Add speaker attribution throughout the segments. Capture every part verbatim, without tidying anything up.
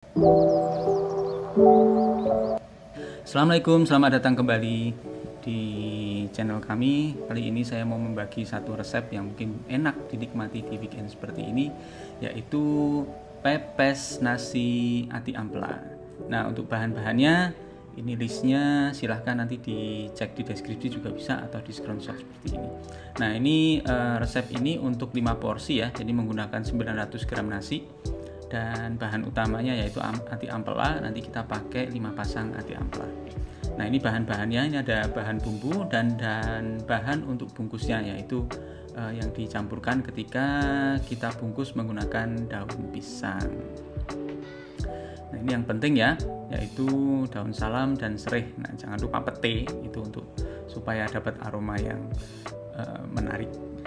Speaker 1: Assalamualaikum, selamat datang kembali di channel kami. Kali ini saya mau membagi satu resep yang mungkin enak dinikmati di weekend seperti ini, yaitu pepes nasi ati ampela. Nah, untuk bahan-bahannya ini listnya, silahkan nanti dicek di deskripsi juga bisa, atau di screenshot seperti ini. Nah, ini uh, resep ini untuk lima porsi ya, jadi menggunakan sembilan ratus gram nasi. Dan bahan utamanya yaitu ati ampela, nanti kita pakai lima pasang ati ampela. Nah, ini bahan-bahannya, ini ada bahan bumbu dan dan bahan untuk bungkusnya, yaitu uh, yang dicampurkan ketika kita bungkus menggunakan daun pisang. Nah, ini yang penting ya, yaitu daun salam dan serai. Nah, jangan lupa pete, itu untuk supaya dapat aroma yang uh, menarik.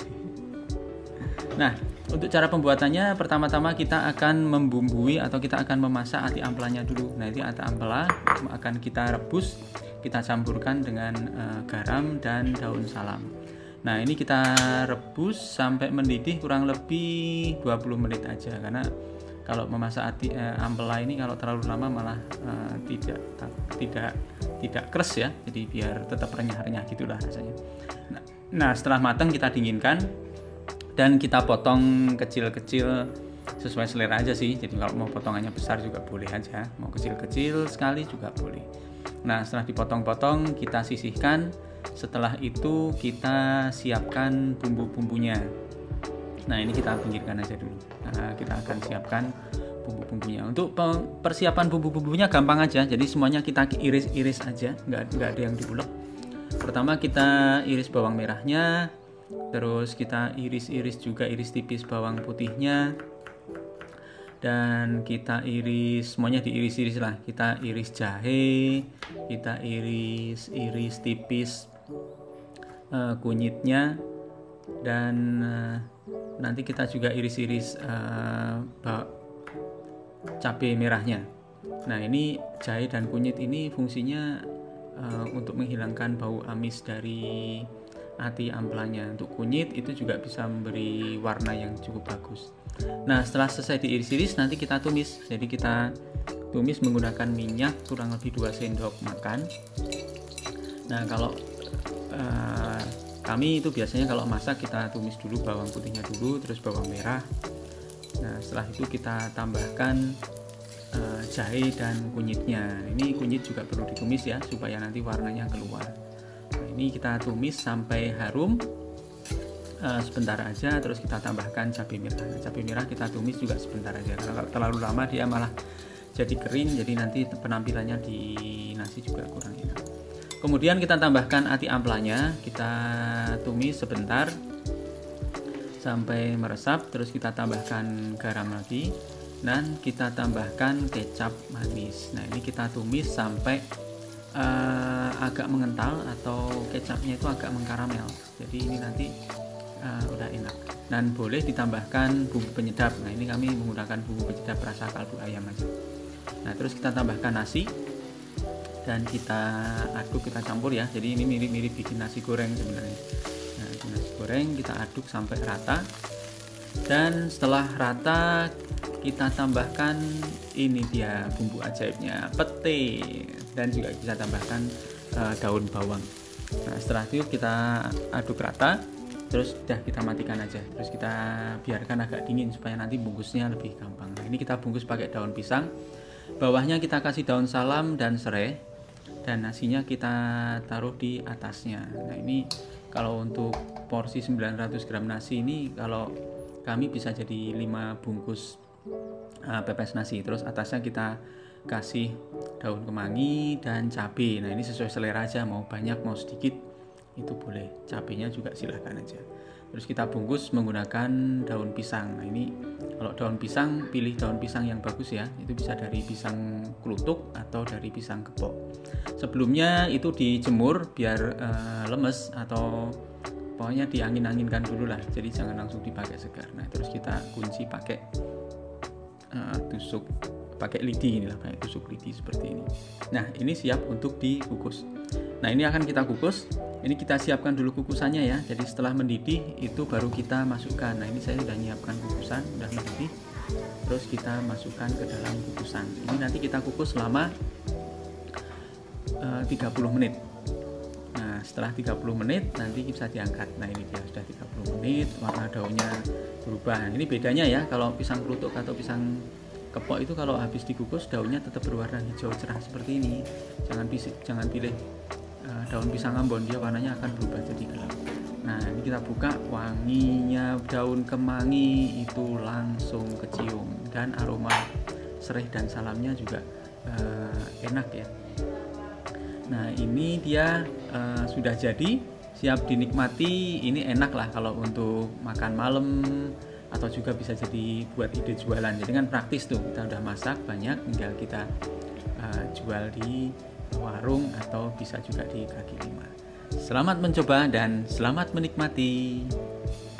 Speaker 1: Nah, untuk cara pembuatannya, pertama-tama kita akan membumbui atau kita akan memasak ati ampelanya dulu. Nah, ini ati ampela akan kita rebus, kita campurkan dengan uh, garam dan daun salam. Nah, ini kita rebus sampai mendidih kurang lebih dua puluh menit aja, karena kalau memasak ati uh, ampela ini kalau terlalu lama malah uh, tidak tidak tidak keras ya. Jadi biar tetap renyah-renyah gitulah rasanya. Nah, nah, setelah matang kita dinginkan dan kita potong kecil-kecil sesuai selera aja sih. Jadi kalau mau potongannya besar juga boleh aja, mau kecil-kecil sekali juga boleh. Nah, setelah dipotong-potong kita sisihkan. Setelah itu kita siapkan bumbu-bumbunya. Nah, ini kita pinggirkan aja dulu. Nah, kita akan siapkan bumbu-bumbunya. Untuk persiapan bumbu-bumbunya gampang aja. Jadi semuanya kita iris-iris aja, nggak, nggak ada yang diulek. Pertama kita iris bawang merahnya, terus kita iris-iris juga, iris tipis bawang putihnya, dan kita iris, semuanya diiris-iris lah. Kita iris jahe, kita iris-iris tipis uh, kunyitnya, dan uh, nanti kita juga iris-iris uh, cabai merahnya. Nah, ini jahe dan kunyit ini fungsinya uh, untuk menghilangkan bau amis dari ati ampelanya. Untuk kunyit itu juga bisa memberi warna yang cukup bagus. Nah, setelah selesai diiris-iris nanti kita tumis. Jadi kita tumis menggunakan minyak kurang lebih dua sendok makan. Nah, kalau uh, kami itu biasanya kalau masak kita tumis dulu bawang putihnya dulu, terus bawang merah. Nah, setelah itu kita tambahkan uh, jahe dan kunyitnya. Ini kunyit juga perlu ditumis ya, supaya nanti warnanya keluar. Ini kita tumis sampai harum uh, sebentar aja, terus kita tambahkan cabai merah. Nah, cabai merah kita tumis juga sebentar aja, karena kalau terlalu lama dia malah jadi kering, jadi nanti penampilannya di nasi juga kurang enak. Kemudian kita tambahkan ati ampelanya, kita tumis sebentar sampai meresap, terus kita tambahkan garam lagi dan kita tambahkan kecap manis. Nah, ini kita tumis sampai Uh, agak mengental atau kecapnya itu agak mengkaramel. Jadi ini nanti uh, udah enak. Dan boleh ditambahkan bumbu penyedap. Nah, ini kami menggunakan bumbu penyedap rasa kaldu ayam aja. Nah, terus kita tambahkan nasi dan kita aduk, kita campur ya. Jadi ini mirip-mirip bikin nasi goreng sebenarnya. Nah, nasi goreng kita aduk sampai rata. Dan setelah rata kita tambahkan ini dia bumbu ajaibnya, pete, dan juga bisa tambahkan uh, daun bawang. Nah, setelah itu kita aduk rata, terus udah kita matikan aja, terus kita biarkan agak dingin supaya nanti bungkusnya lebih gampang. Nah, ini kita bungkus pakai daun pisang, bawahnya kita kasih daun salam dan serai, dan nasinya kita taruh di atasnya. Nah, ini kalau untuk porsi sembilan ratus gram nasi ini, kalau kami bisa jadi lima bungkus uh, pepes nasi. Terus atasnya kita kasih daun kemangi dan cabai. Nah, ini sesuai selera aja, mau banyak mau sedikit itu boleh. Cabainya juga silahkan aja. Terus kita bungkus menggunakan daun pisang. Nah, ini kalau daun pisang, pilih daun pisang yang bagus ya. Itu bisa dari pisang klutuk atau dari pisang gepok. Sebelumnya itu dijemur biar uh, lemes, atau pokoknya diangin-anginkan dulu lah, jadi jangan langsung dipakai segar. Nah, terus kita kunci pakai uh, tusuk, pakai lidi inilah, pakai tusuk lidi seperti ini. Nah, ini siap untuk dikukus. Nah, ini akan kita kukus. Ini kita siapkan dulu kukusannya ya. Jadi setelah mendidih itu baru kita masukkan. Nah, ini saya sudah menyiapkan kukusan, sudah mendidih. terus kita masukkan ke dalam kukusan. Ini nanti kita kukus selama uh, tiga puluh menit. Nah, setelah tiga puluh menit nanti bisa diangkat. Nah, ini dia sudah tiga puluh menit, warna daunnya berubah. Nah, ini bedanya ya, kalau pisang kelutuk atau pisang kepok itu kalau habis dikukus daunnya tetap berwarna hijau cerah seperti ini. Jangan pilih, jangan pilih uh, daun pisang Ambon, dia warnanya akan berubah jadi gelap. Nah, ini kita buka, wanginya daun kemangi itu langsung kecium, dan aroma serai dan salamnya juga uh, enak ya. Nah, ini dia uh, sudah jadi, siap dinikmati. Ini enak lah kalau untuk makan malam atau juga bisa jadi buat ide jualan. Jadi kan praktis tuh, kita udah masak banyak, tinggal kita uh, jual di warung atau bisa juga di kaki lima. Selamat mencoba dan selamat menikmati.